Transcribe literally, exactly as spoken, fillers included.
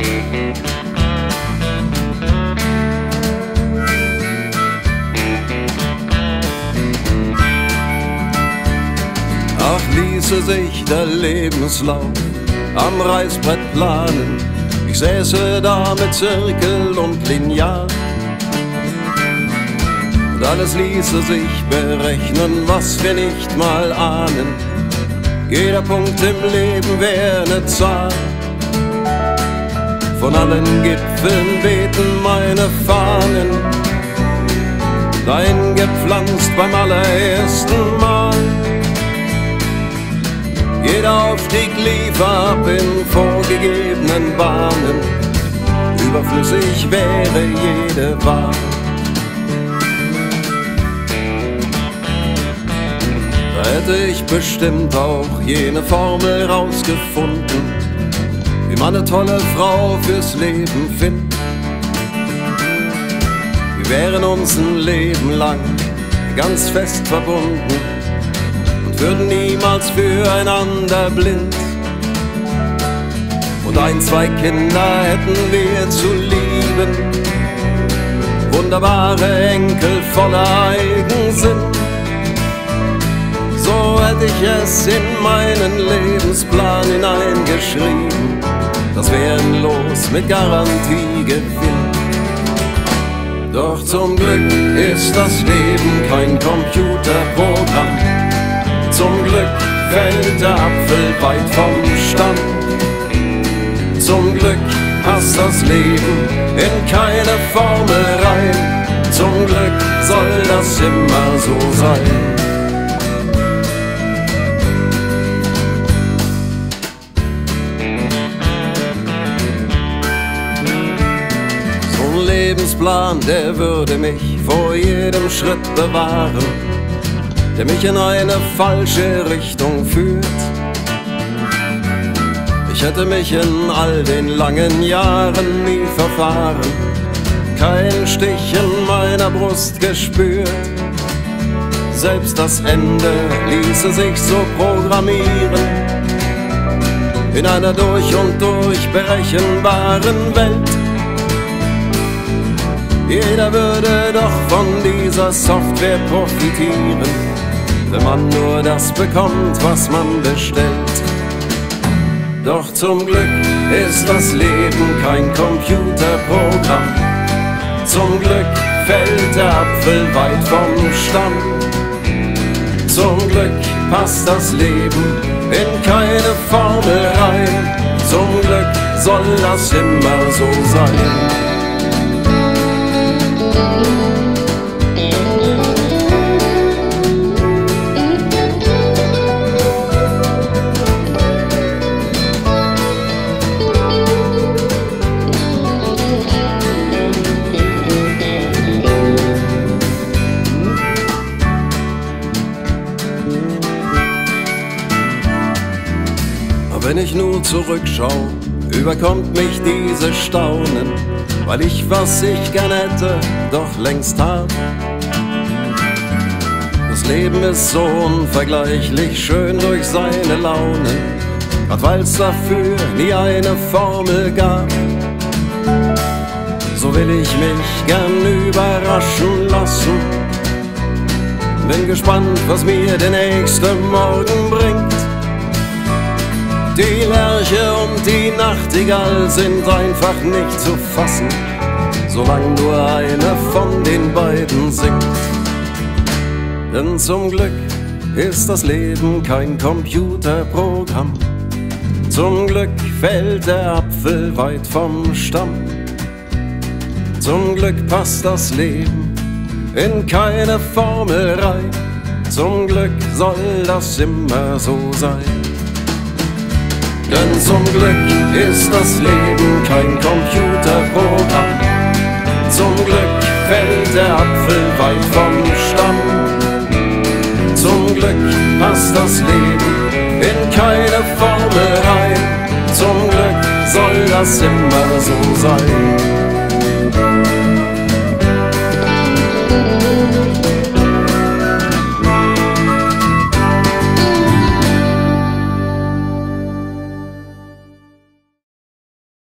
Ach, ließe sich der Lebenslauf am Reißbrett planen, ich säße da mit Zirkel und Lineal. Und alles ließe sich berechnen, was wir nicht mal ahnen. Jeder Punkt im Leben wäre eine Zahl. Von allen Gipfeln wehten meine Fahnen, dein gepflanzt beim allerersten Mal. Jeder Aufstieg lief ab in vorgegebenen Bahnen, überflüssig wäre jede Wahl. Da hätte ich bestimmt auch jene Formel rausgefunden, wie man eine tolle Frau fürs Leben findet. Wir wären uns ein Leben lang ganz fest verbunden und würden niemals füreinander blind. Und ein, zwei Kinder hätten wir zu lieben, wunderbare Enkel voller Eigensinn. So hätte ich es in meinen Lebensplan hineingeschrieben, das wären los mit Garantiegewinn. Doch zum Glück ist das Leben kein Computerprogramm. Zum Glück fällt der Apfel weit vom Stamm. Zum Glück passt das Leben in keine Formel rein. Zum Glück soll das immer so sein. So ein Lebensplan, der würde mich vor jedem Schritt bewahren, der mich in eine falsche Richtung führt. Ich hätte mich in all den langen Jahren nie verfahren, kein Stich in meiner Brust gespürt. Selbst das Ende ließe sich so programmieren, in einer durch und durch berechenbaren Welt. Jeder würde doch von dieser Software profitieren, wenn man nur das bekommt, was man bestellt. Doch zum Glück ist das Leben kein Computerprogramm. Zum Glück fällt der Apfel weit vom Stamm. Zum Glück passt das Leben in keine Formel rein. Zum Glück soll das immer so sein. Wenn ich nur zurückschau, überkommt mich dieses Staunen, weil ich, was ich gern hätte, doch längst hab. Das Leben ist so unvergleichlich schön durch seine Launen, grad weil's dafür nie eine Formel gab. So will ich mich gern überraschen lassen, bin gespannt, was mir der nächste Morgen bringt. Die Lerche und die Nachtigall sind einfach nicht zu fassen, solange nur eine von den beiden singt. Denn zum Glück ist das Leben kein Computerprogramm. Zum Glück fällt der Apfel weit vom Stamm. Zum Glück passt das Leben in keine Formel rein. Zum Glück soll das immer so sein. Denn zum Glück ist das Leben kein Computerprogramm. Zum Glück fällt der Apfel weit vom Stamm. Zum Glück passt das Leben in keine Formel rein. Zum Glück soll das immer so sein.